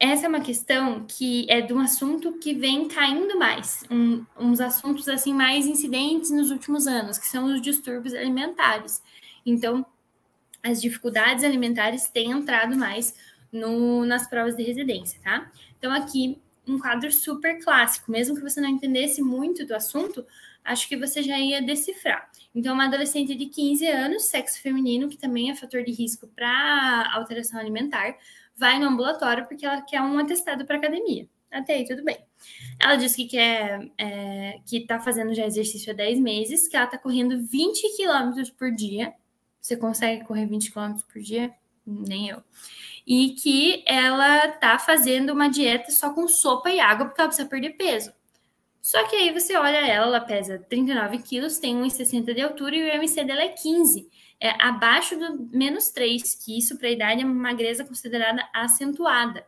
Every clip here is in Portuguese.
essa é uma questão que é de um assunto que vem caindo mais, uns assuntos assim mais incidentes nos últimos anos, que são os distúrbios alimentares. Então, as dificuldades alimentares têm entrado mais nas provas de residência, tá? Então, aqui, um quadro super clássico, mesmo que você não entendesse muito do assunto, acho que você já ia decifrar. Então, uma adolescente de 15 anos, sexo feminino, que também é fator de risco para alteração alimentar, vai no ambulatório porque ela quer um atestado para academia. Até aí, tudo bem. Ela disse que que está fazendo já exercício há 10 meses, que ela está correndo 20 quilômetros por dia. Você consegue correr 20 quilômetros por dia? Nem eu. E que ela está fazendo uma dieta só com sopa e água, porque ela precisa perder peso. Só que aí você olha ela pesa 39 quilos, tem 1,60 de altura e o IMC dela é 15. É abaixo do -3, que isso para a idade é uma magreza considerada acentuada.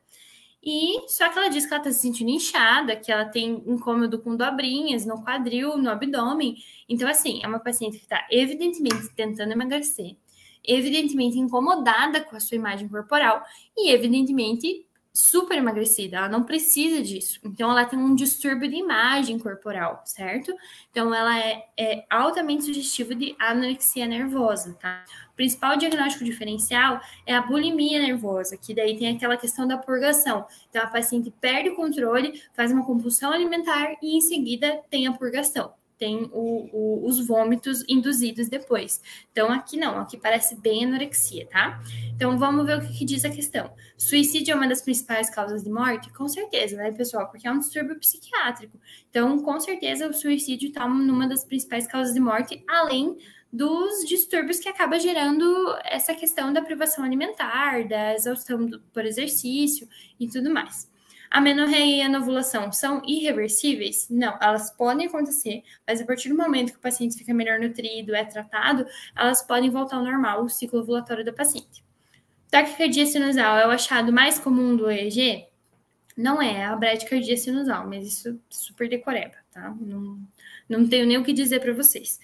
E só que ela diz que ela está se sentindo inchada, que ela tem incômodo com dobrinhas no quadril, no abdômen. Então, assim, é uma paciente que está evidentemente tentando emagrecer, evidentemente incomodada com a sua imagem corporal e evidentemente super emagrecida, ela não precisa disso. Então, ela tem um distúrbio de imagem corporal, certo? Então, ela é altamente sugestiva de anorexia nervosa, tá? O principal diagnóstico diferencial é a bulimia nervosa, que daí tem aquela questão da purgação. Então, a paciente perde o controle, faz uma compulsão alimentar e, em seguida, tem a purgação. Tem os vômitos induzidos depois. Então, aqui não, aqui parece bem anorexia, tá? Então, vamos ver o que diz a questão. Suicídio é uma das principais causas de morte? Com certeza, né, pessoal? Porque é um distúrbio psiquiátrico. Então, com certeza, o suicídio está numa das principais causas de morte, além dos distúrbios que acaba gerando essa questão da privação alimentar, da exaustão por exercício e tudo mais. A menorreia e a anovulação são irreversíveis? Não, elas podem acontecer, mas a partir do momento que o paciente fica melhor nutrido, é tratado, elas podem voltar ao normal, o ciclo ovulatório da paciente. Taquicardia sinusal é o achado mais comum do EEG? Não é a bradicardia sinusal, mas isso super decoreba, tá? Não tenho nem o que dizer para vocês.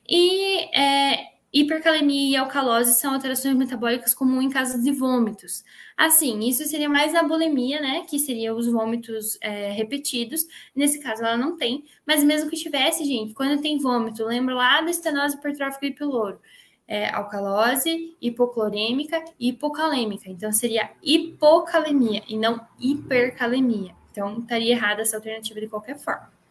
E hipercalemia e alcalose são alterações metabólicas comuns em casos de vômitos. Assim, isso seria mais a bulimia, né? Que seria os vômitos repetidos. Nesse caso, ela não tem. Mas mesmo que tivesse, gente, quando tem vômito, lembra lá da estenose hipertrófica e pyloro. Alcalose, hipoclorêmica e hipocalêmica. Então, seria hipocalemia e não hipercalemia. Então, estaria errada essa alternativa de qualquer forma.